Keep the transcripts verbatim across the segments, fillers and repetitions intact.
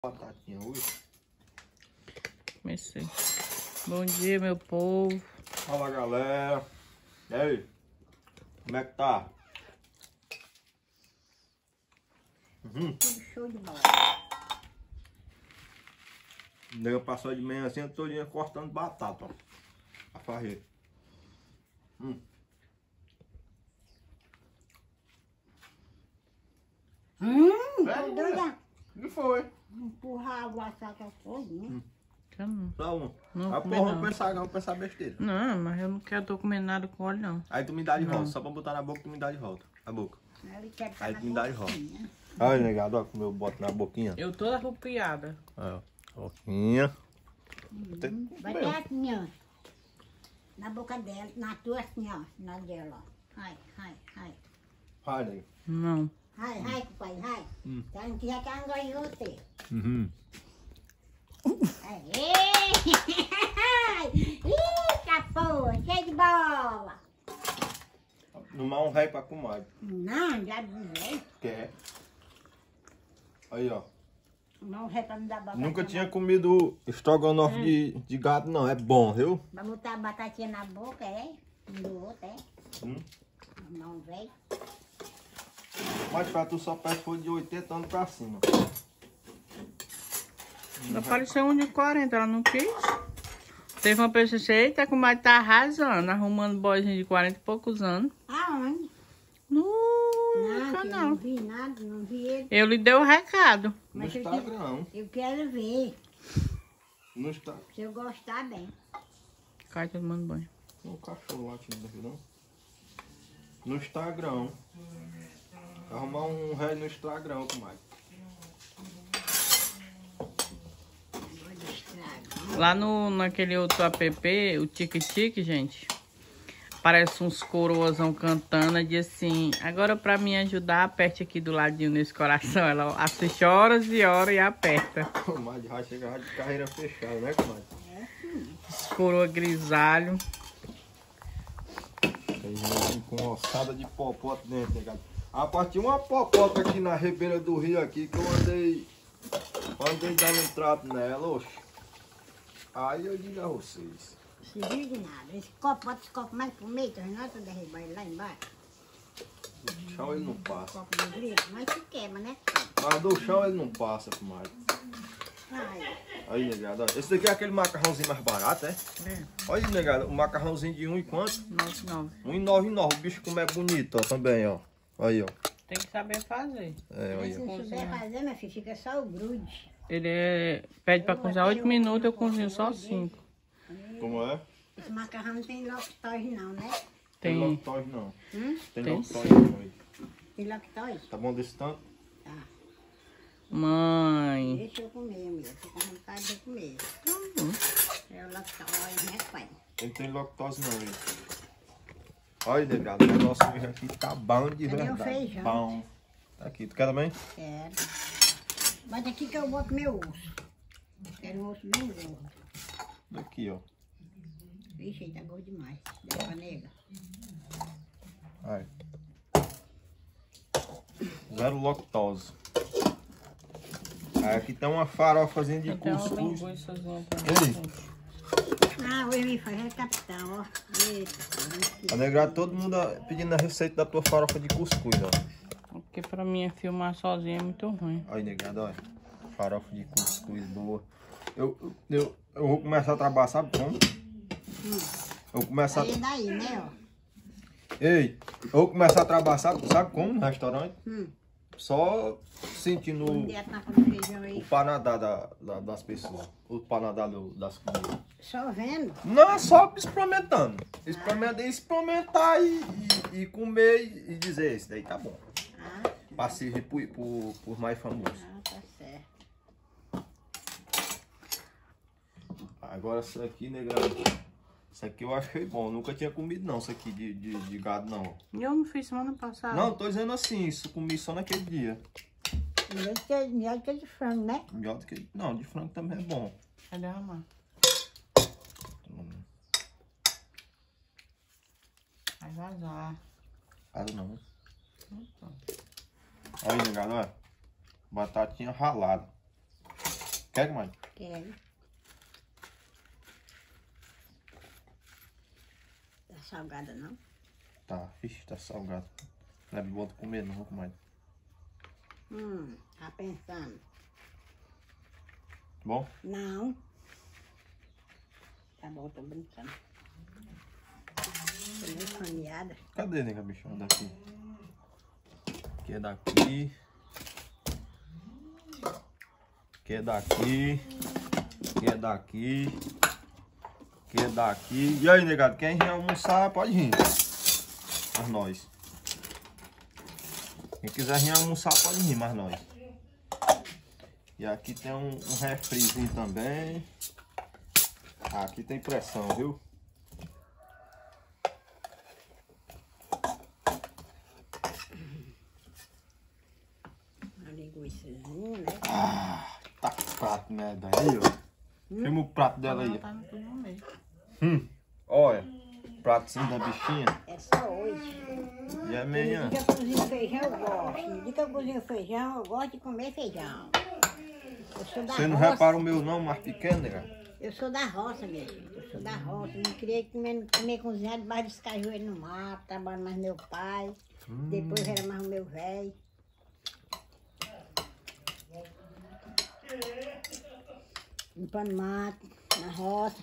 Batatinha hoje. Comecei. Bom dia, meu povo. Fala, galera. E aí? Como é que tá? Uhum. Tudo show de bola. O nego passou de manhã assim, todinha cortando batata, ó. A farreira. Hum. Hum, É, tô doida. O que foi? Empurrar a batata todinha. Eu não. Só um. Não, A comer porra, não. vamos pensar, vamos pensar besteira. Não, mas eu não quero tô comendo nada com óleo, não. Aí tu me dá de Não. volta, só pra botar na boca, tu me dá de volta. Na boca. Ele quer Aí na tu me dá de boquinha. Olha, negado, ó, como eu boto na boquinha. Eu toda arrupiada. Aí, ó. Boquinha. Hum, vai ter assim, ó. Na boca dela, na tua assim, ó. Na dela, ó. Ai, ai, ai. Vai, nego. Não. Ai, ai, pai, ai. Hum. Tá, que já tá andando em você. Uhum. Aê! Eita, porra, cheio de bola. Numar um rei pra comadre. Não, já disse. Quer? Aí, ó. Não é pra me dar batata. Nunca tinha comido estrogonofe Hum. de, de gato, não. É bom, viu? Vai botar a batatinha na boca, é? Um do outro, é? Hum. Não, velho. Mas pra tu só pede foi de oitenta anos pra cima. Apareceu um de quarenta, ela não quis. Teve uma pessoa que disse, eita, como é que tá arrasando, arrumando boizinho de quarenta e poucos anos. Aonde? Nunca, Não, eu não. não vi nada, não vi ele. Eu lhe dei o recado. No Mas eu Instagram. Eu quero ver, No Instagram. se eu gostar bem. Cai tomando banho. Tem um cachorro lá aqui no não? No Instagram. Arrumar um rei no Instagram, comadre. Olha, estrago. Lá no, naquele outro app, o Tique Tique, gente, parece uns coroazão cantando e diz assim, agora pra me ajudar, aperte aqui do ladinho nesse coração. Ela assiste horas e horas e aperta. Comadre vai chegar de carreira fechada, né, comadre? É sim. Esse coroa grisalho. Tem gente com ossada de popota dentro, negado. Rapaz, tinha uma popota aqui na ribeira do rio aqui que eu andei. Andei dando um trato nela, oxe. Aí eu digo a vocês. Se diga nada. Esse copo, bota esse copo mais pro meio, tá vendo? Tu derrubar ele lá embaixo. Do chão ele não passa. Copo de grito, mas se quebra, né? Mas do chão ele não passa, comadre. Ai, Aí, negado, ó. Esse daqui é aquele macarrãozinho mais barato, é? É, Olha aí, negado, o macarrãozinho de um e quanto? nove, nove. Um e nove e nove. O bicho como é bonito, ó, também, ó. Aí, ó. Tem que saber fazer. É, mas aí, se ó. não souber fazer, meu filho, fica só o grude. Ele é, pede pra cozinhar oito minutos, eu cozinho só cinco. Como é? Esse macarrão não tem lactose não, né? Tem Tem. lactose não. Hum? Tem, Tem lactose não aí. Tem lactose? Tá bom desse tanto? Tá. Mãe. Deixa eu comer, meu. Fica com vontade de comer. Uhum. É o lactose, né, pai? Não tem lactose não aí. Olha, negado, o negócio aqui tá bom de Cadê o verdade. feijão? Bom. Tá aqui, tu quer também? Quero. Bota aqui que eu boto meu osso. Quero um osso bem gordo. Aqui, ó. Vixe, ele tá gordo demais. Dá pra nega. Aí. Zero lactose. Aí aqui tem uma farofazinha de Tem uma cuscuz. linguiçazinha Ei. também. Ah, o Emi faz é capitão, ó. Eita, A negrada, todo mundo pedindo a receita da tua farofa de cuscuz, ó. Porque pra mim filmar sozinha é muito ruim. Olha, negrada, olha. Farofa de cuscuz boa. Eu, eu, eu vou começar a trabalhar, sabe como? Eu vou começar... aí daí, né, ó. Ei, eu vou começar a trabalhar, sabe, sabe como? No restaurante? Hum. Só sentindo Um o, dia tá com feijão aí. o panadá da, da- das pessoas. O panadá do- das comidas. Só vendo. Não, é só experimentando. Experimentar, experimentar e, e, e comer e, e dizer, esse daí tá bom. Ah, Pra servir por, por, por mais famoso. ah, tá certo. Agora isso aqui, negrão. Isso aqui eu achei bom. Eu nunca tinha comido não, isso aqui de, de, de gado não. Eu não fiz semana passada. Não, tô dizendo assim, isso eu comi só naquele dia. Melhor do que, melhor do que de frango, né? Melhor do que. Não, de frango também é bom. Vai derramar. Vai vazar. Claro não. Então. Olha aí, negado, olha. Batatinha ralada. Quer, mãe? Quero. Tá salgada, não? Tá, ixi, tá salgado. Não é bom comer não, mãe. Hum, tá pensando. Bom? Não. Tá bom, tô brincando. Tô meio caminhada. Cadê, nega, bichão? Daqui. Que é daqui. Que é daqui. Que é daqui. Que é daqui. E aí, negado, quem vir almoçar, pode vir. Mas nós. Quem quiser vir almoçar, pode vir, mas nós. E aqui tem um, um refrizinho também. Aqui tem pressão, viu? Uma linguiçazinha, né? Ah, tá com prato, né, daí, ó. Filma o prato dela aí. Tá no no meio. Hum, olha. Pratinho da bichinha. É só hoje. E No amanhã? dia que eu cozinho feijão, eu gosto. No dia que eu cozinho feijão, eu gosto de comer feijão. Eu sou da Você não roça. repara o meu não, mais pequeno, nega? Eu sou da roça, minha gente. Eu sou da roça. Não queria comer, comer cozinhado debaixo dos cajueiros no mato. Trabalho mais meu pai. Hum. Depois era mais o meu velho. Limpando mato, na roça.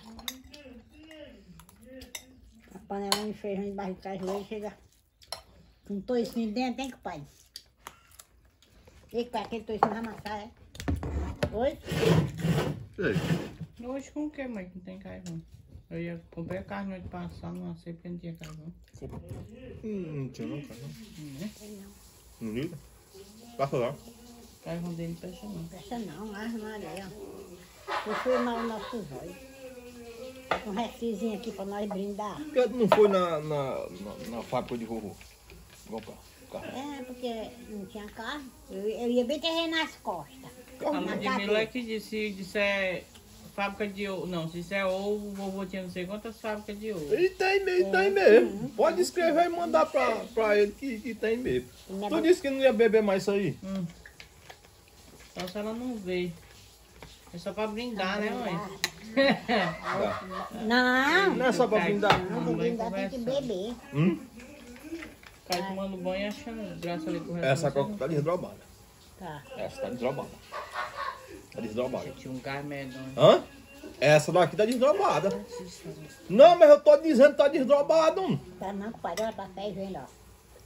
A panela de feijão debaixo do cajueiro chega com toicinho dentro, hein, compadre? E com aquele toicinho vai amassar, é? Oi? Ei, Hoje com o que, mãe? Que não tem carvão. Eu ia comprar carne hoje passar, não sei porque não tinha carvão. hum, não tinha não, cara. Né? Não liga? Passa lá. Carvão dele não presta não. Presta não, Ave Maria. Eu fui mal os nossos olhos. Um refrizinho aqui pra nós brindar. Por que não foi na, na, na, na fábrica de vovô? Comprar carro. É, porque não tinha carro. Eu, eu ia bem ter nas costas. A Na Ludmilla é cabeça. que disse, se disser fábrica de ovo, não, se disser ovo, o vovô tinha não sei quantas fábricas de ovo. E tem mesmo, tem mesmo. Pode escrever e mandar pra, pra ele que, que tem mesmo. Não é Tu bom. disse que não ia beber mais isso aí? Hum. Só se ela não vê. É só pra brindar, né, mãe? Não, Não é só pra brindar. não, Mamãe brindar tem que conversando. beber. Hum? Cai tomando banho e achando graça ali com o resto. Essa coca tá desdrobada. Tá. Essa tá desdrobada. Tá desdrobada. Tinha um gás medonho. Hã? Essa daqui tá desdrobada. Não, mas eu tô dizendo que tá desdrobado. Tá não, compadre, ela tá fervendo, ó.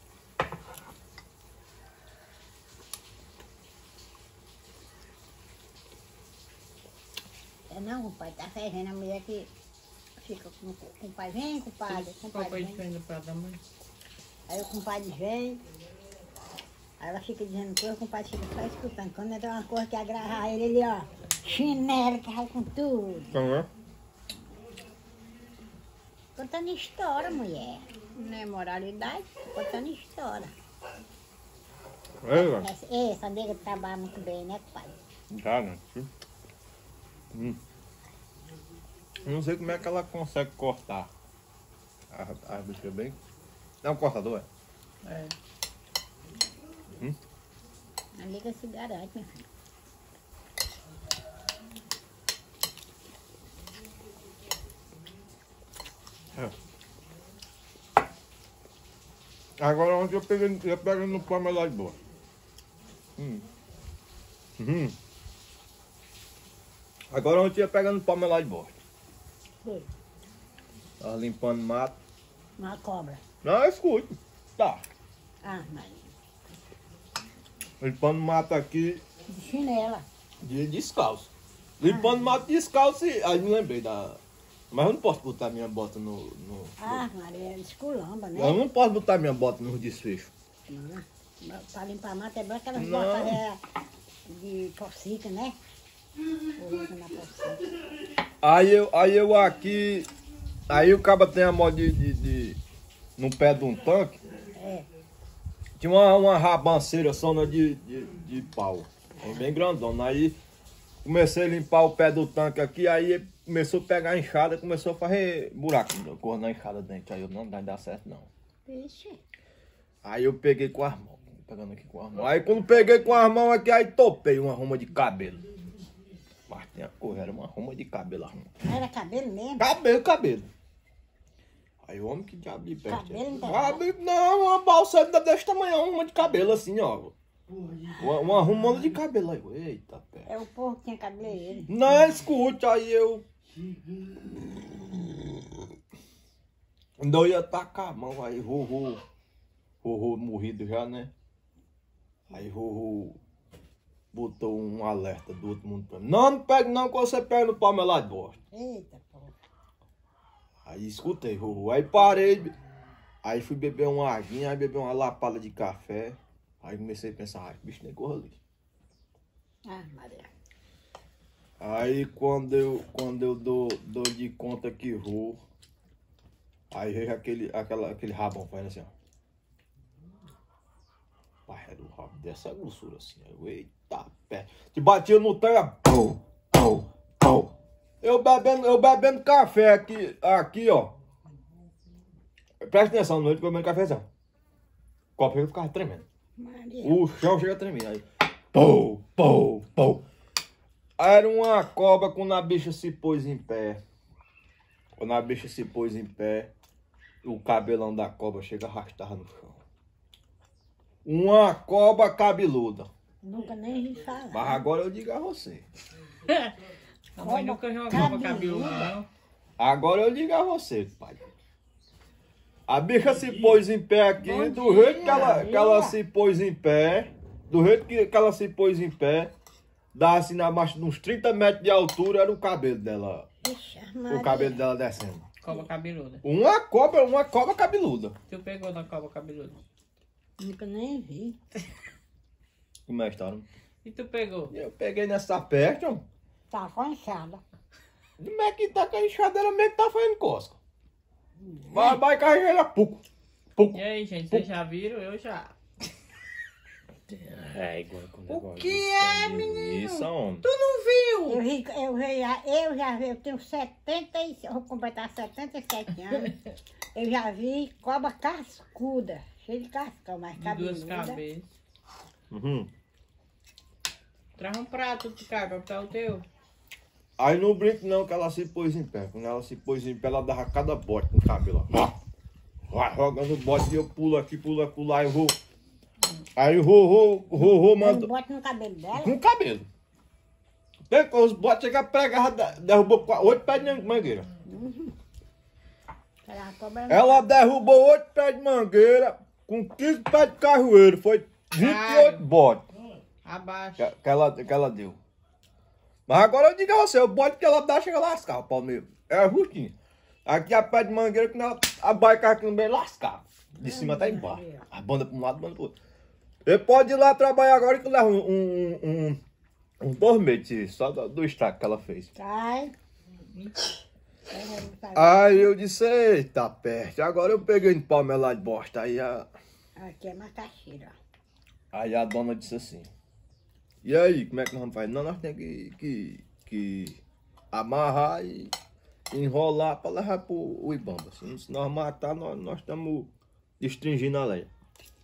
É não, compadre, tá fervendo. A mulher que fica com com o pai, vem, compadre, Qual compadre, foi vem. diferente pra da mãe? Aí o compadre vem, aí ela fica dizendo coisa, o compadre fica só escutando. Quando tem uma coisa que agrada ele, ele, ó, chinelo, que vai com tudo. Então, é? Contando história, mulher. Não é moralidade, contando história. É, Essa, essa nega trabalha muito bem, né, pai? já, né? Hum. Eu não sei como é que ela consegue cortar. A, a bicha bem. É um cortador, é? É. A nega se garante, meu filho. É. Agora ontem eu peguei, eu peguei no pão lá de boa. Hum. Uhum. Agora ontem eu ia pegando pão lá de boa. Foi. Tava limpando mato. Uma cobra. Não, eu escuto. Tá. Ah, mas Limpando mato aqui de chinela. de descalço. Limpando mato descalço e... Aí me lembrei da... Mas eu não posso botar minha bota no... no... Ah, Maria, esculamba, né? Eu não posso botar minha bota no desfecho. Não. Pra limpar mato é bom aquelas Não. botas é, de porcica, né? Usa na porcica. Aí eu, aí eu aqui... Aí o cabo tem a moda de, de, de... No pé de um tanque. É. Tinha uma, uma rabanceira só de, de, de pau. Bem grandona. Aí comecei a limpar o pé do tanque aqui. Aí começou a pegar a enxada. Começou a fazer buraco. Cor na enxada dentro. Aí eu não vai dar certo não. Vixe. Aí eu peguei com as mãos. Pegando aqui com as mãos. Aí quando peguei com as mãos aqui, aí topei uma ruma de cabelo. Mas tinha cor, era uma ruma de cabelo arrumado. Era cabelo mesmo? Cabelo, cabelo. Aí o homem que diabo de peste. Cabelo não tem Cabelo, não, uma balsa desse tamanho, uma ruma de cabelo assim, ó. Uma, uma rumona de cabelo aí. Eita, pé. É o povo que tinha cabelo. Não, escute, aí eu. Ainda eu ia tacar a mão, aí Rorô. Rorô morrido já, né? Aí Rorô botou um alerta do outro mundo pra mim. Não, não pega não, que você pega no palmo lá de bosta. Eita, porra. Aí escutei, Rorô. Aí parei. Aí fui beber uma aguinha, aí beber uma lapada de café. Aí comecei a pensar, ai, bicho nem corra ali. Ah, Maria. Aí quando eu, quando eu dou, dou de conta que vou, aí vejo aquele, aquela, aquele rabão fazendo assim, ó. Pai, era o rabo dessa grossura assim. Aí eu, eita pé. Te batia no tanque, pô, pô, pô. Eu bebendo, eu bebendo café aqui, aqui, ó. Presta atenção, no noite bebendo café assim, ó. O copo eu ficava tremendo. Maria. O chão chega a tremer. Aí, pô, pô, pô. Era uma cobra quando a bicha se pôs em pé. Quando a bicha se pôs em pé, o cabelão da cobra chega a arrastar no chão. Uma cobra cabeluda. Nunca nem vi falar. Mas agora eu digo a você. A mãe nunca jogava cabelo, não. Agora eu digo a você, pai. A bicha se pôs em pé aqui, Bom do dia, jeito que ela, que ela dia. se pôs em pé, do jeito que, que ela se pôs em pé, dá assim na baixa de uns trinta metros de altura, era o cabelo dela, Ixi, o Maria. cabelo dela descendo. Cobra cabeluda. Uma cobra, uma cobra cabeluda. Tu pegou na cobra cabeluda. Nunca nem vi. Como é a história? E tu pegou? Eu peguei nessa perto, ó. Tá com enxada. Como é que tá com a enxadeira mesmo que tá fazendo cosca? Vai, vai carregar puco. Puco. E aí, gente, vocês já viram? Eu já. É, igual com O que é, menino? Isso, homem. Tu não viu? Eu, ri- eu, já, eu já vi, eu tenho setenta e eu vou completar setenta e sete anos. Eu já vi cobra cascuda, cheia de cascão, mas De duas cabeluda. cabeças. Uhum. Traz um prato de cá pra botar o teu. Aí não brinco não que ela se pôs em pé. Quando ela se pôs em pé, ela dava cada bote no cabelo. Ó. Vai jogando o bote e eu pulo aqui, pulo lá e vou. Aí o Rorô, o Rorô Mas manda. bota no cabelo dela. Com cabelo. Tem que os botes chegam a pregar, derrubou qua- oito pés de mangueira. Aquela cobra Ela derrubou oito pés de mangueira com quinze pés de carroeiro. Foi vinte e oito Ai. botes Abaixa. que, que, ela, que ela deu. Mas agora eu digo a você, o bote que ela dá chega a lascar o palmeiro. É justinho. Aqui a pé de mangueira, que ela, a baica aqui no meio lascar. De cima até embaixo. A banda para um lado, a banda para outro. Ele pode ir lá trabalhar agora que leva um, um, um, um dois meses só do, do estrago que ela fez. cai. Aí eu disse, eita peste, agora eu peguei no palmeiro lá de bosta. Aí a, Aqui é macaxeira. aí a dona disse assim, e aí, como é que nós vamos fazer? Não, nós temos que, que, que amarrar e enrolar para levar pro o Ibamba. Se, se nós matar, nós, nós estamos restringindo a lei.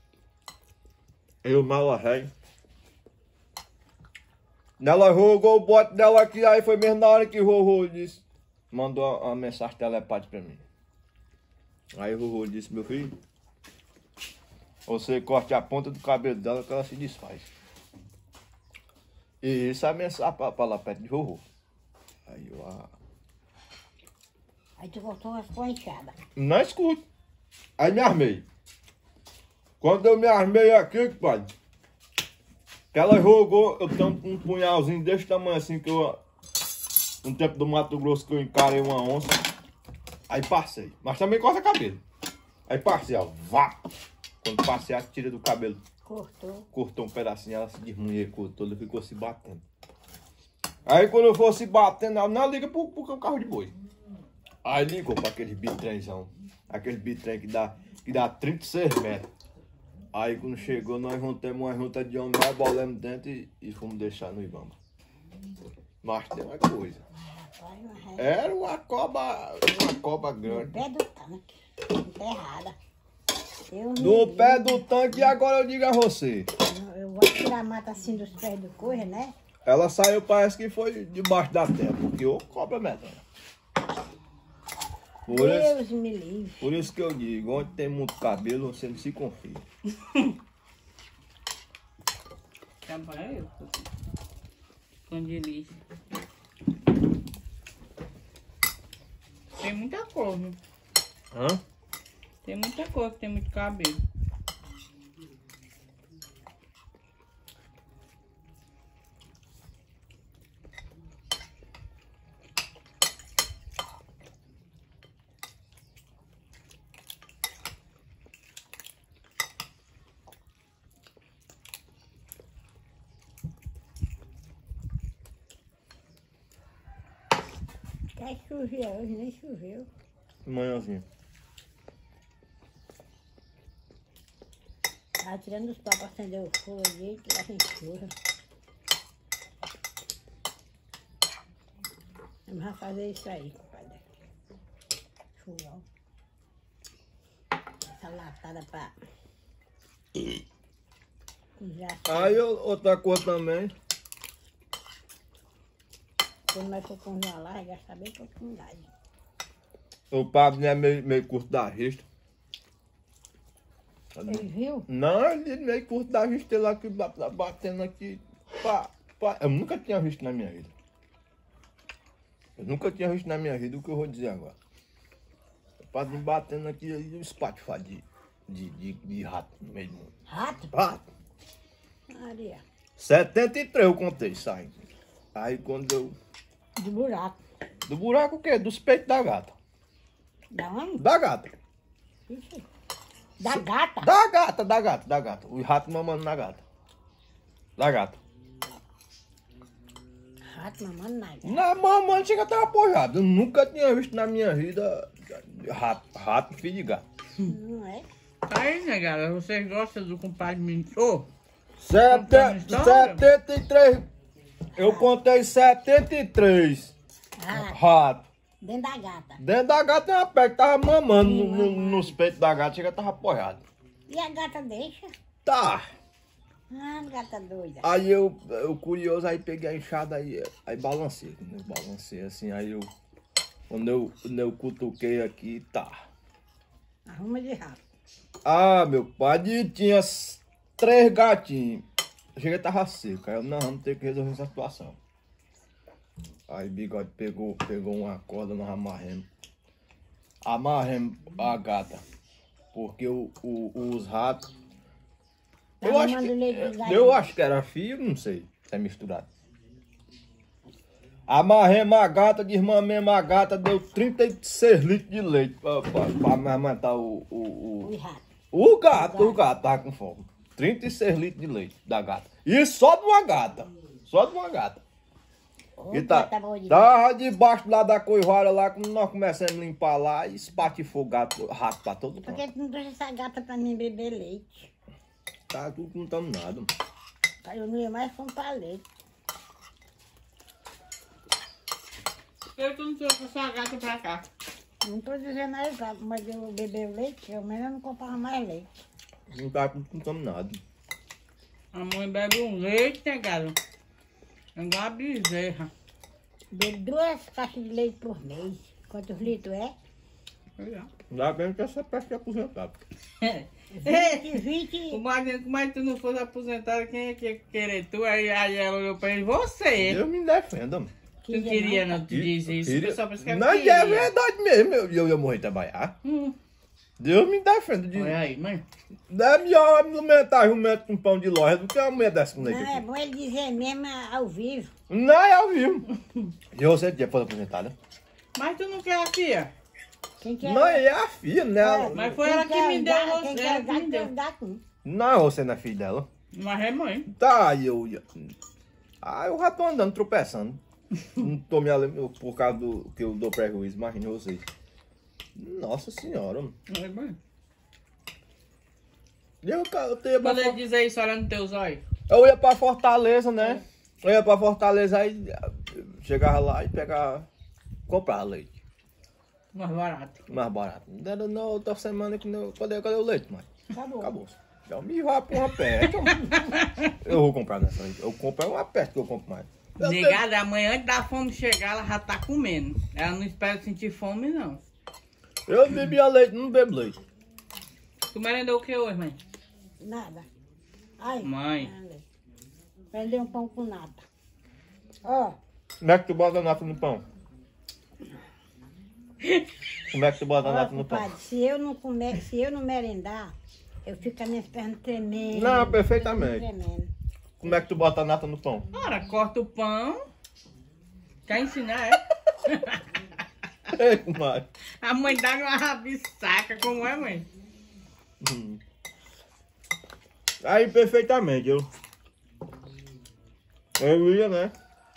Eu mal arrei. Ela jogou o bote dela aqui, aí foi mesmo na hora que o Rorô disse, mandou uma mensagem telepática pra mim. Aí o Rorô disse, meu filho, você corte a ponta do cabelo dela que ela se desfaz. E isso é a mensagem pra, pra lá perto de Rorô. Aí eu, ah, Aí tu voltou as com a enxada. não escuto. Aí me armei. Quando eu me armei aqui, pai, que ela jogou, eu tenho um punhalzinho desse tamanho assim, que eu, no tempo do Mato Grosso, que eu encarei uma onça, aí passei, mas também corta cabelo. Aí passei, ó, vá. Quando passei, a tira do cabelo, Cortou. cortou um pedacinho, ela se desmunhecou toda, ficou se batendo. Aí quando eu for se batendo, ela não liga pro, pro carro de boi. Aí ligou pra aquele bitrenzão, aquele bitrem que dá, que dá trinta e seis metros. Aí quando chegou, nós juntamos uma junta de homem, nós bolamos dentro e, e fomos deixar no Ibamba. Mas tem uma coisa. Vai uma ré. Era uma cobra, uma cobra grande. Pé do tanque. Enterrada. Eu me No vi. pé do tanque, e agora eu digo a você. Eu vou tirar a mata assim dos pés do coisa, né? Ela saiu, parece que foi debaixo da terra, porque ô cobra medonha. Por Deus isso, me livre. por isso que eu digo, onde tem muito cabelo, você não se confia. Trabalha eu. Com delícia. Tem muita cor, viu? Hã? Tem muita cor, tem muito cabelo. Até choveu hoje, nem choveu. Manhãzinha. Tava tirando os pau pra acender o fogo ali, que lá tem chuva. Vamos já fazer isso aí, compadre. Churrão. Essa latada pra... Já Aí eu- outra coisa também. quando nós for congelar, já saber que eu com gás. O Pablo é meio, meio curto da vista. Ele viu? Não, ele é meio curto da vista lá que ba- ba- batendo aqui. Pá, pá. Eu nunca tinha visto na minha vida. Eu nunca tinha visto na minha vida o que eu vou dizer agora. O Pablo batendo aqui e o espatifar de, de, de, de rato no meio do mundo. Rato? Rato! Maria. setenta e três eu contei, sai. Aí quando eu. De buraco. Do buraco o quê? Dos peitos da gata. Da onde? Da gata. Ixi. Da gata? Da gata, da gata, da gata. O rato mamando na gata. Da gata. Rato mamando na gata. Na mamãe chega até apoiado. Eu nunca tinha visto na minha vida rato, rato filho de gato. Não é? Aí, né, galera? Vocês gostam do compadre mentor? Sete, história? setenta e três. Eu contei setenta e três Rato. ratos. Dentro da gata. Dentro da gata tem uma pé que tava mamando no- no- nos peitos da gata, chega tava apoiado. E a gata deixa? Tá. Ah, gata doida. Aí eu, eu curioso, aí peguei a enxada aí, aí balancei. Quando eu balancei assim, aí eu. Quando eu, quando eu cutuquei aqui, tá. Arruma de rato. Ah, meu pai, e tinha s- três gatinhos. Cheguei tava seco. Aí eu, não, vamos ter que resolver essa situação. Aí Bigode pegou, pegou uma corda, nós amarremos. Amarremos a gata. Porque o, o- os ratos. Eu Tava acho, que, mandando leite de galinha. eu acho que era fio, não sei. Se é misturado. Amarremos a gata, desmamemos a gata, deu trinta e seis litros de leite pra, pra, pra amamentar o, o, o, E rato. o gato, o gato tava com fome. trinta e seis litros de leite da gata. E só de uma gata. Só de uma gata. Ô, E tá, gata boa de tava debaixo lá da coivara lá, quando nós começamos a limpar lá, e espatifou gato, rato pra todo Por canto. que tu não trouxe essa gata pra mim beber leite? Tá tudo não tamo nada. Eu não ia mais comprar leite. Por que tu não trouxe essa gata pra cá? Não tô dizendo aí, pra- mas eu beber leite, pelo menos eu não comprava mais leite. Não tá tudo não tamo nada. A mãe bebe um leite, né, galera? É igual a bezerra. Bebo duas caixas de leite por mês. Quantos litros é? Ainda bem que essa peste é aposentada. vinte, vinte. O Magno, como é que tu não fosse aposentado, quem é que ia querer tu? Aí, aí ela olhou pra ele, você. Eu me defendo. mano. Tu queria, não, tu diz isso. Queria- O pessoal pensa que é Não, e é verdade mesmo. Eu, eu ia morrer de trabalhar. Hum. Deus me defenda de. Olha aí, mãe. É melhor alimentar jumento com pão de loja do que uma mulher dessa com leite Não, é aqui. bom ele dizer mesmo ao vivo. Não, é ao vivo. E você tinha fosse aposentada? Mas tu não quer a filha? Quem quer? Não, é a filha, né? Mas foi quem ela que quer me deu dar- você, Quem ela quer que dar, me quer deu. dar com. Não, você não é filha dela. Mas é mãe. Tá, e eu ia. Ah, eu já tô andando, tropeçando. Não tô me alemando por causa do que eu dou prejuízo, imagina vocês. Nossa senhora, mano. É mãe. Eu, eu, tenho pra Quando ele For- diz isso, olhando nos teus olhos. eu ia pra Fortaleza, né? Eu ia pra Fortaleza, aí chegava lá e pegava. Comprava leite. Mais barato. Mais barato. Não era na outra semana que não. Cadê, cadê o leite, mãe? Acabou. Acabou. Eu me vá pra uma peste. Eu vou comprar nessa aí. Eu compro uma peste que eu compro mais. Eu Negada, amanhã antes da fome chegar, ela já tá comendo. Ela não espera sentir fome, não. Eu bebia leite, não bebo leite. Tu merendou o que hoje, mãe? Nada. Ai, Mãe. prendeu um pão com nata. Ó, Como é que tu bota nata no pão? Como é que tu bota ó, nata no pão? compadre, se eu não comer, se eu não merendar, eu fico com as minhas pernas tremendo. Não, perfeitamente. Tremendo. Como é que tu bota nata no pão? Ora, corta o pão. Quer ensinar, é? Ei, comadre. A mãe dá uma rabisaca, como é, mãe? Hum. Aí, perfeitamente, eu... Eu ia, né?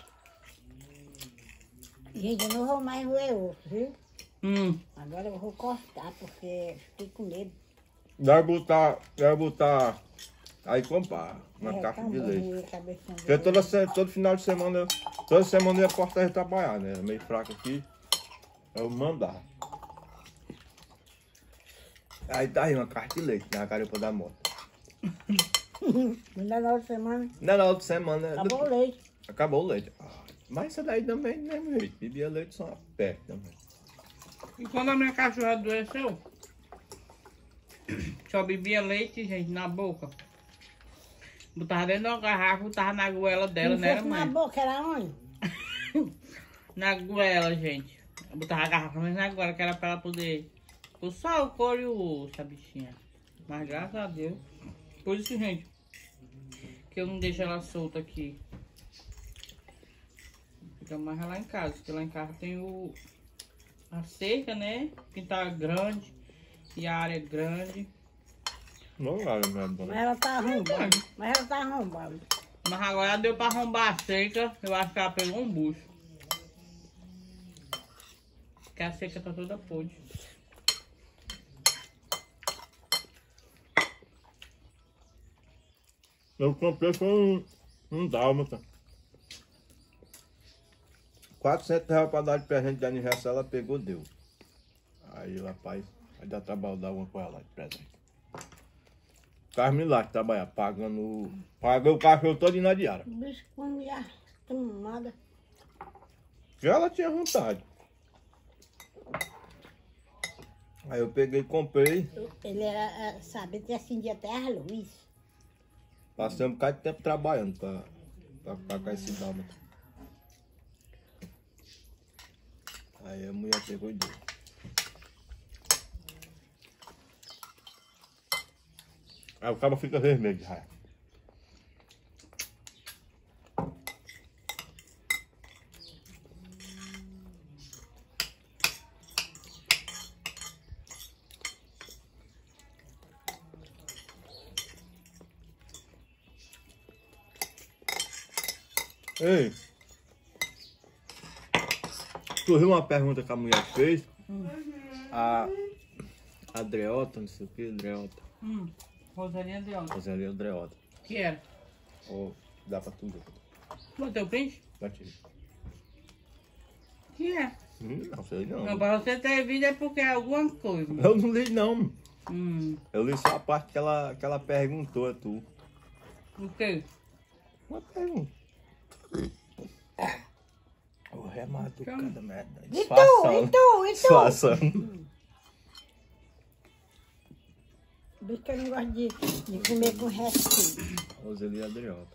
Gente, eu não vou mais roer osso, viu? Hum. Agora eu vou cortar, porque fiquei com medo. Vai botar... Vai botar... Aí comprar uma É, caixa tão de bom leite. roer a cabeção Porque do toda, se- todo final de semana... eu- Toda semana eu ia portar e trabalhar, né? Meio fraco aqui. Eu mandar. Aí tá aí uma caixa de leite na garupa da moto. Ainda na outra semana, Não, na outra semana... acabou o leite. Acabou o leite. Ah, mas isso daí também não é mesmo jeito. Bebia leite só uma peste também. E quando a minha cachorra adoeceu, só bebia leite, gente, na boca. Botava dentro de uma garrafa, botava na goela dela, Não não era, fosse na mãe? boca, era onde? Na goela, gente. Eu botava a garrafa, mas na goela, que era pra ela poder... Só o couro e o osso, a bichinha. Mas graças a Deus. Por isso, gente, que eu não deixo ela solta aqui. Fica mais lá em casa, porque lá em casa tem o... a cerca, né? Quintal é grande e a área é grande. Não era mesmo. Mas Né? ela tá arrombando. Mas ela tá arrombando. Mas agora deu pra arrombar a cerca, eu acho que ela pegou um bucho. Porque a cerca tá toda podre. Eu comprei foi um, um dálmata. quatrocentos reais pra dar de presente de aniversário, ela pegou, deu. Aí o rapaz, vai dar trabalho dar uma coisa lá de presente. Carme lá que trabalhar, pagando. Paguei o cachorro todo na diária. O bicho comia tomada. Já ela tinha vontade. Aí eu peguei e comprei. Ele era, ah, sabe, ele acendia até as luzes. Passei um bocado de tempo trabalhando pra, pra pagar esse dálmata. Aí a mulher pegou e deu. Aí o cabo fica vermelho de raiva. Ei, tu viu uma pergunta que a mulher fez? Hum. A Adreota, não sei o que, Adreota. Hum, Rosalinha de onde? Rosalia Adreota. Que era? Ou dá pra tu ver. Botei o print? Bate aí. Que é? Hum, não sei não. Não, pra você ter vídeo é porque é alguma coisa. Eu não li não. Hum, Eu li só a parte que ela, que ela perguntou a tu. o quê? Uma pergunta. O remato Calma. cada merda. E tu, Disfarçando. e tu, e tu? Disfarçando. O bicho que eu não gosto de, de comer com restinho. Rosalia Adriota.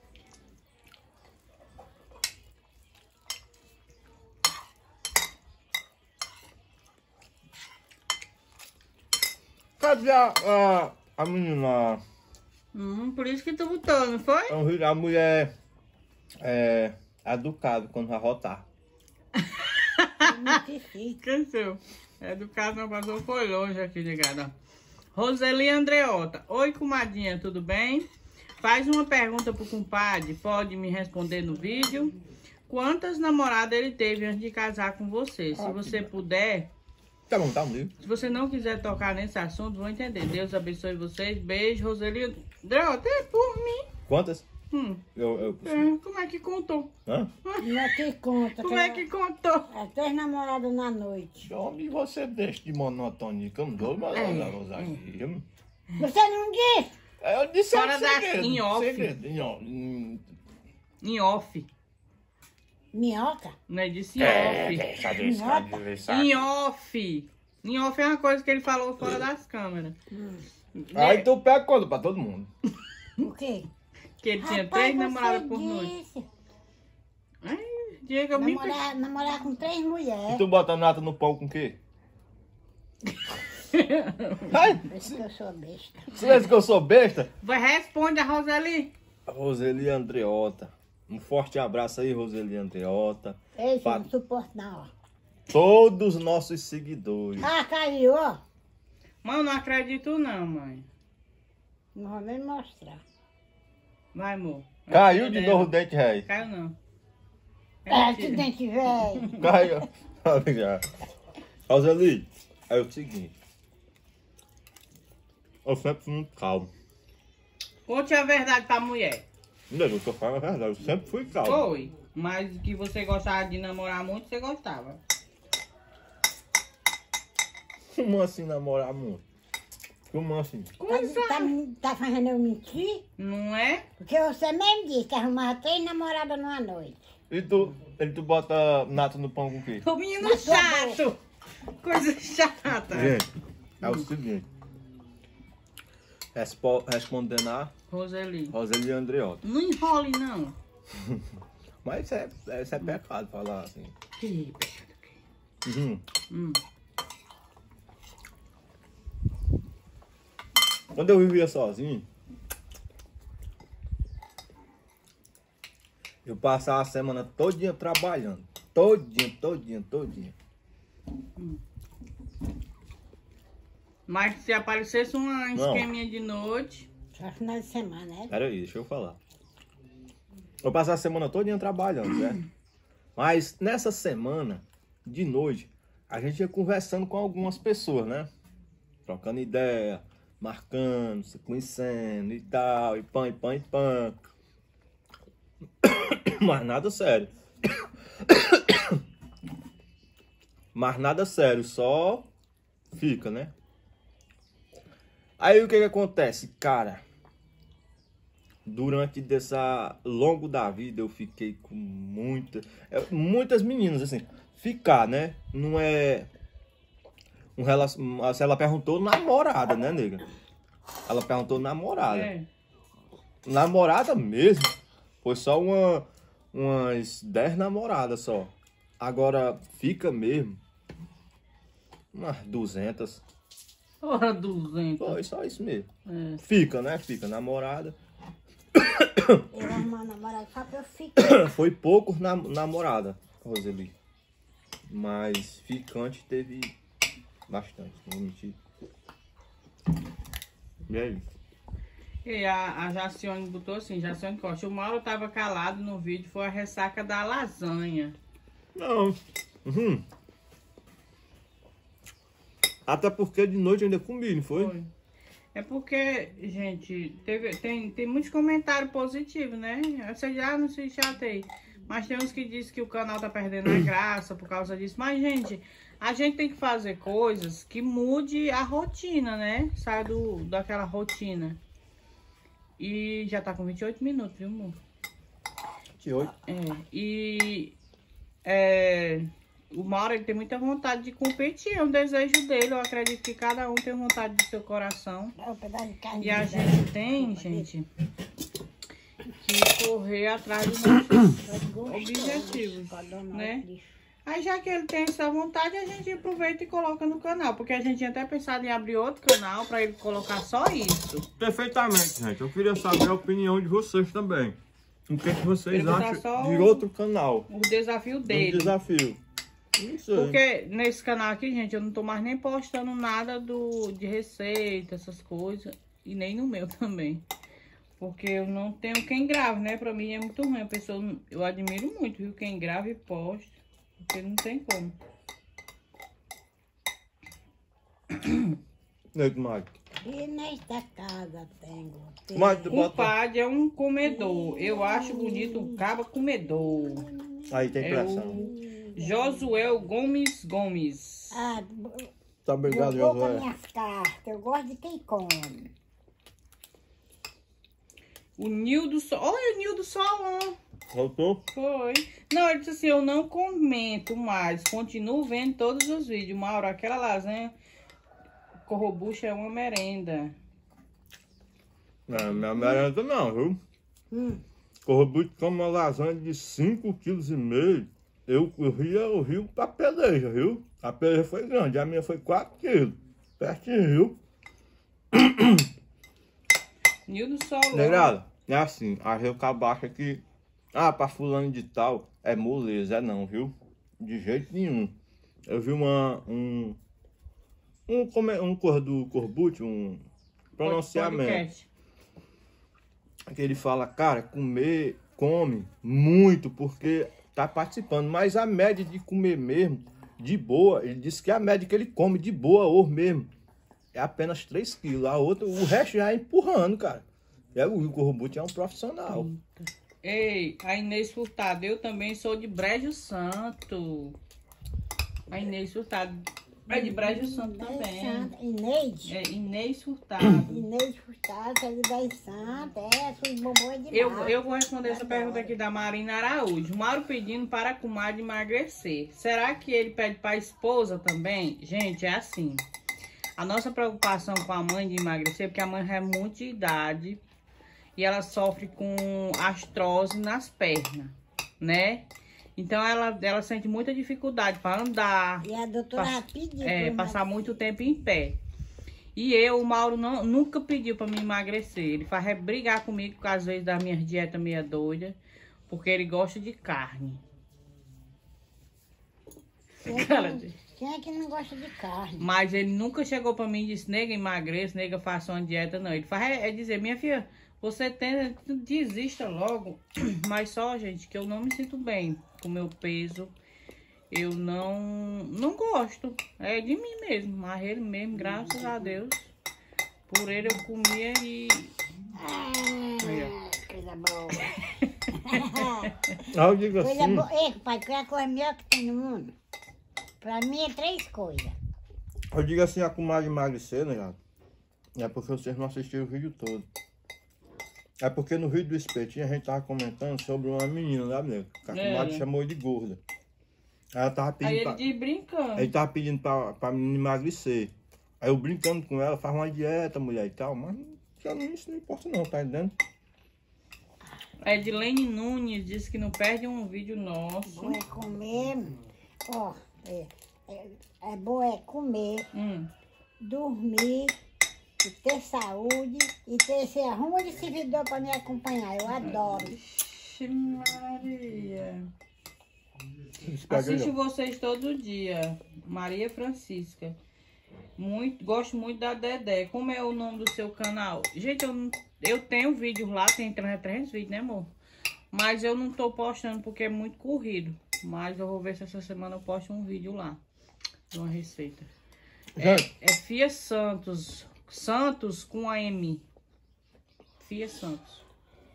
Cadê a, a, a menina? Hum, por isso que tu botou, não foi? A mulher é educada quando vai rotar. Muito difícil. Esqueceu. É do caso, não passou, foi longe aqui, ligada. Roseli Andreota. Oi, comadinha, tudo bem? Faz uma pergunta pro compadre, pode me responder no vídeo. Quantas namoradas ele teve antes de casar com você? Se você puder, Tá bom, tá um livro. se você não quiser tocar nesse assunto, vou entender. Deus abençoe vocês. Beijo, Roseli Andreota. É por mim. Quantas? Hum. Eu, eu... É, como é que contou? Hã? Não é que conta. Como é que contou? É três namorados na noite. Homem, você deixa de monotonia que eu não dou, mas É, ela Rosalia. Você não disse? Eu disse Fora um da- segredo, em off. segredo, em off. Hum, Em off. Minhoca? Não é disso em É, off. deixa, deixa, deixa. Em off. Em off é uma coisa que ele falou fora das câmeras. Aí tu pega quando? Pra todo mundo. O quê? Que ele tinha Rapaz, três namoradas você por noite. disse. Ai, Diego, eu me... Namorar, namorar com três mulheres. E tu bota nata no pão com o quê? Ai, Parece que eu sou besta. você acha que eu sou besta? Vai, responde a Roseli. Roseli Andreota. Um forte abraço aí, Roseli Andreota. Esse Pa- não suporta não, ó. Todos os nossos seguidores. Ah, caiu, ó. Mano, não acredito não, mãe. Não vou nem mostrar. Vai, amor. Caiu de Vai, novo o dente, rei. Caiu não. É, que dente velho. Caiu. Já. Roseli, é o seguinte. Eu sempre fui muito calmo. Conte a verdade pra mulher. Não, eu tô falando a verdade, eu sempre fui calmo. Foi. Mas que você gostava de namorar muito, você gostava. Como assim namorar muito? Como assim? Tá, Coisa. tá, tá fazendo eu mentir? Não é? Porque você mesmo disse que arrumava três namoradas numa noite. E tu, e tu bota nato no pão com o quê? O menino Mas tá chato. Coisa chata. Gente, é o seguinte. Respo respondendo a Roseli. Roseli Andreota. Não enrole, não. Mas isso é, isso é pecado falar assim. Que pecado que. Uhum. Hum. Quando eu vivia sozinho, eu passava a semana todinha trabalhando. Todinha, todinha, todinha. Mas se aparecesse uma Não. esqueminha de noite. Só final de semana, né? Peraí, deixa eu falar. Eu passava a semana todinha trabalhando, certo? Mas nessa semana, de noite, a gente ia conversando com algumas pessoas, né? Trocando ideia, marcando, se conhecendo e tal, e pã, e pã, e pã. Mas nada sério. Mas nada sério, só fica, né? Aí o que que acontece? Cara, durante dessa longo da vida eu fiquei com muita, é, muitas meninas, assim, ficar, né? Não é um relacion... Se ela perguntou namorada, né, nega? Ela perguntou namorada. É. Namorada mesmo. Foi só uma, umas dez namoradas só. Agora fica mesmo. Umas duzentas. Ora, duzentos. Foi só isso mesmo. É. Fica, né? Fica namorada. Eu arrumo uma namorada só pra eu ficar. Foi pouco na, namorada, Roseli. Mas ficante teve bastante, não vou mentir. E aí? E a, a Jacione botou assim, Jacione Costa, o Mauro tava calado no vídeo, foi a ressaca da lasanha. Não. Uhum. Até porque de noite eu ainda comi, não foi? Foi. É porque, gente, teve, tem, tem muitos comentários positivos, né? Você já não se chatei. Mas tem uns que dizem que o canal tá perdendo a graça por causa disso. Mas, gente, a gente tem que fazer coisas que mude a rotina, né? Sai do, daquela rotina. E já tá com vinte e oito minutos, viu, amor? vinte e oito. É, e é, o Mauro ele tem muita vontade de competir, é um desejo dele. Eu acredito que cada um tem vontade do seu coração. Dá um pedaço de carne. E a de gente tem, gente, que correr atrás dos nossos objetivos, né? Aí já que ele tem essa vontade, a gente aproveita e coloca no canal. Porque a gente tinha até pensado em abrir outro canal para ele colocar só isso. Perfeitamente, gente. Eu queria saber a opinião de vocês também. O que, é que vocês Ele tá acham só de outro canal? O desafio Um dele. desafio. Não sei. Porque nesse canal aqui, gente, eu não tô mais nem postando nada do, de receita, essas coisas. E nem no meu também. Porque eu não tenho quem grave, né? Pra mim é muito ruim. A pessoa, eu admiro muito, viu? Quem grava e posta. Porque não tem como. Neto Mike. E nesta casa tenho. Mas tu O bota... padre é um comedor. Eu acho bonito um caba comedor. Aí tem É pressão. o Josuel Gomes Gomes. Ah, Tá obrigado, eu vou com Josué. minhas cartas. Eu gosto de quem come. O Nildo Sol. Olha o Nildo Solon. Voltou? Foi. Não, ele disse assim, eu não comento mais. Continuo vendo todos os vídeos. Mauro, aquela lasanha corrobucha é uma merenda. Não, minha merenda não, viu? Hum. Corrobucha come uma lasanha de cinco quilos e meio. Eu corria o rio pra peleja, viu? A peleja foi grande, a minha foi quatro quilos. Pertinho, viu? Nildo Solon. Negrada, é assim, a Reuca baixa que, ah, pra fulano de tal, é moleza, é não, viu? De jeito nenhum. Eu vi uma, um, um, come- um cor do Corbucci, um pronunciamento, Podcast. que ele fala, cara, comer, come muito, porque tá participando, mas a média de comer mesmo, de boa, ele disse que a média que ele come de boa, ou mesmo, é apenas três quilos, a outra, o resto já é empurrando, cara. É, o Corbucci é um profissional. Ei, a Inês Furtado, eu também sou de Brejo Santo. A Inês Furtado é de Brejo Santo também. Inês. É Inês Furtado. Inês Furtado, é de Dez Santo, é, suas bombom é de Eu, mar. eu vou responder essa pergunta aqui da Marina Araújo. Mauro pedindo para a comadre emagrecer. Será que ele pede para a esposa também? Gente, é assim. A nossa preocupação com a mãe de emagrecer, porque a mãe já é muito de idade e ela sofre com artrose nas pernas, né? Então ela, ela sente muita dificuldade para andar, E a doutora Pass- pediu. é, pra passar emagrecer. muito tempo em pé. E eu, o Mauro, não, nunca pediu para me emagrecer. Ele faz é brigar comigo, por às vezes, das minhas dietas meia doida, porque ele gosta de carne. Quem é, Cara, que, quem é que não gosta de carne? mas ele nunca chegou pra mim e disse, nega, emagreça, nega, faça uma dieta, não. Ele faz é, é dizer, minha filha, você tem, desista logo. Mas só, gente, que eu não me sinto bem com o meu peso. Eu não, não gosto. É de mim mesmo. Mas ele mesmo, graças a Deus, por ele eu comia e... Ah, coisa boa. Ah, eu digo Coisa assim, boa. Ei, pai, qual é a coisa melhor que tem no mundo? Pra mim é três coisas. eu digo assim, a comadre emagrecer, né, cara? É porque vocês não assistiram o vídeo todo. É porque no vídeo do espetinho a gente tava comentando sobre uma menina lá, né? Que a É. comadre chamou de gorda. Ela tava Aí pedindo ele pra... diz brincando. Ele tava pedindo pra, pra menina emagrecer. Aí eu brincando com ela, faz uma dieta, mulher e tal, mas já não, isso não importa não, tá entendendo? A Edilene Nunes disse que não perde um vídeo nosso. Bom é comer, ó, é, é, é bom é comer, Hum. dormir, e ter saúde e ter esse arrumo de servidor pra me acompanhar. Eu adoro. Ixi, Maria. Isso pega aí, Assisto ó. vocês todo dia. Maria Francisca. Muito, gosto muito da Dedé. Como é o nome do seu canal? Gente, eu, não- eu tenho vídeos lá, tem trezentos vídeos, né, amor? Mas eu não tô postando porque é muito corrido. Mas eu vou ver se essa semana eu posto um vídeo lá. De uma receita. É, Gente, é Fia Santos. Santos com a M. Fia Santos.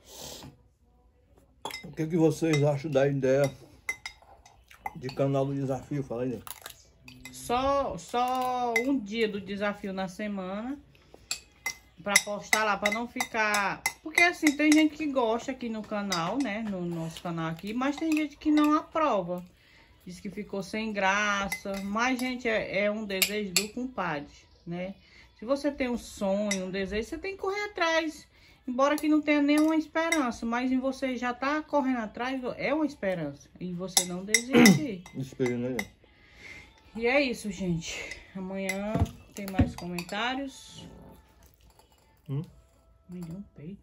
o que, que vocês acham da ideia de canal do desafio? Fala aí, né? Só, só um dia do desafio na semana pra postar lá, pra não ficar... Porque assim, tem gente que gosta aqui no canal, né? No nosso canal aqui, mas tem gente que não aprova. Diz que ficou sem graça. Mas, gente, é, é um desejo do compadre, né? Se você tem um sonho, um desejo, você tem que correr atrás. Embora que não tenha nenhuma esperança, mas em você já tá correndo atrás, é uma esperança. E você não desiste. Espelho, né? E é isso, gente. Amanhã tem mais comentários. Hum? Me deu um peito.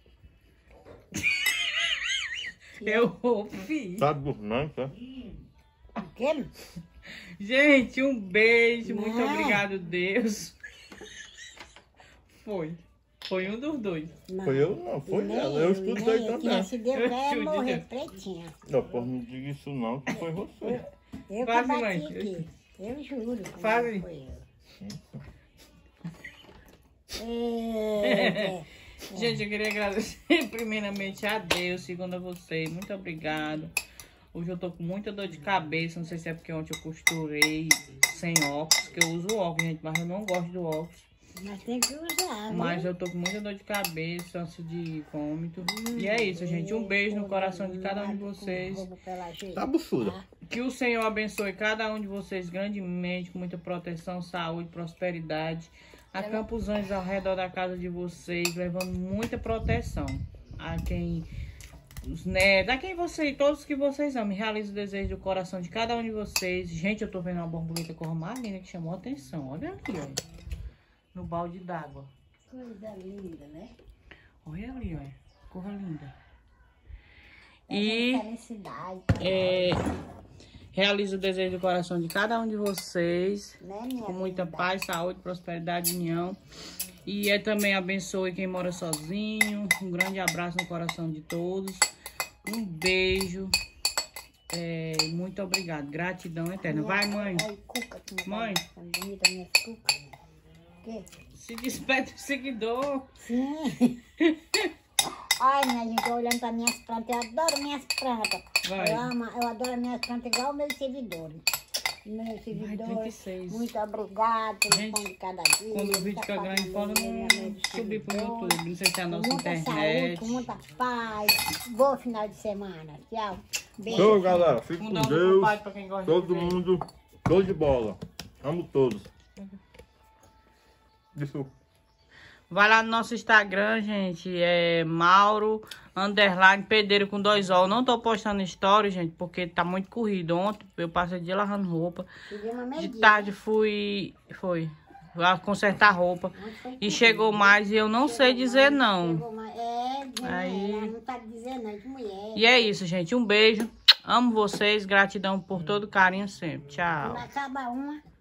Eu ouvi. Tá dormindo, tá? O quê? Gente, um beijo. Muito Não. obrigado, Deus. Foi. Foi um dos dois. Não. Foi eu? Não, foi Nem ela. Eu eu, escutei nem eu. também. Quem se deu Eu é te morrer digo. pretinha. Não, pô, não diga isso não, que foi você. Eu Faz, que bati mãe. aqui. Eu juro. que Faz, não mãe. foi eu. É, Gente, eu queria agradecer primeiramente a Deus, segundo a vocês. Muito obrigado. Hoje eu tô com muita dor de cabeça. Não sei se é porque ontem eu costurei sem óculos, que eu uso óculos, gente, mas eu não gosto do óculos. Mas tem que usar, Mas né? eu tô com muita dor de cabeça, ânsia de vômito. E é isso, gente. Um beijo no coração de cada um de vocês. Tá buçuda. Que o Senhor abençoe cada um de vocês grandemente, com muita proteção, saúde, prosperidade. Acampa os anjos ao redor da casa de vocês, levando muita proteção. A quem, os netos, a quem vocês, todos que vocês amam. Realize o desejo do coração de cada um de vocês. Gente, eu tô vendo uma borboleta cor mais linda que chamou a atenção. Olha aqui, olha. No balde d'água. Coisa linda, né? Olha ali, olha. Cor linda. E E felicidade, é, realize o desejo do coração de cada um de vocês. né, minha Com muita linda? paz, saúde, prosperidade e união. E é também abençoe quem mora sozinho. Um grande abraço no coração de todos. Um beijo. É, muito obrigado. Gratidão eterna. Vai, mãe. Ai, cuca, que Mãe. Tá bonita minha cuca. Que? Se despede do seguidor. Sim. Ai, minha gente, tô olhando para minhas plantas. Eu adoro minhas plantas. Vai. Eu, amo, eu adoro minhas plantas igual meus seguidores. Meus Vai, trinta e seguidores, seis. muito obrigado pelo Gente, pão de cada dia. Quando o vídeo muita fica grande, pode família, não meus subir pro seguidores, YouTube. Não sei se é a com nossa muita saúde, internet. com muita paz. Bom final de semana. Tchau. Beijo. Show, galera. Fique Um com dom do Deus. pai pra quem gosta Todo de ver. mundo. Show de bola. Amo todos. Desculpa. Vai lá no nosso Instagram, gente. É Mauro Underline Pedreiro com dois O. Não tô postando story, gente, porque tá muito corrido. Ontem eu passei o dia lavando roupa. Pedi uma De medida. tarde fui. Foi. Lá consertar roupa. E chegou mais e eu não sei dizer não. Chegou mais- É, de Aí- mulher, ela não tá dizendo não, de mulher. E é isso, gente. Um beijo. Amo vocês. Gratidão por todo o carinho sempre. Tchau. Quando acaba uma,